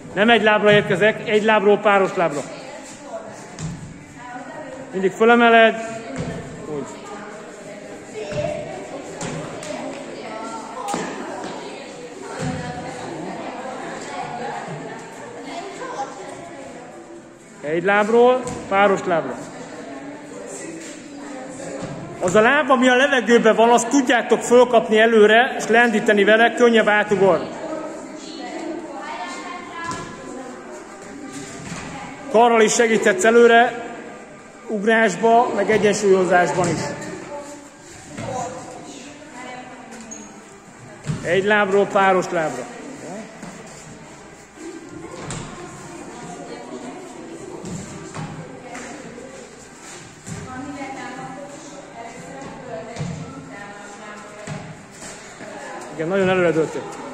Nem egy lábra érkezek, egy lábról páros lábra. Mindig fölemeled. Úgy. Egy lábról, páros lábra. Az a láb, ami a levegőben van, azt tudjátok fölkapni előre, és lendíteni vele, könnyebb átugorni. Karral is segíthetsz előre, ugrásba, meg egyensúlyozásban is. Egy lábról, páros lábra. Igen, nagyon előre döltött.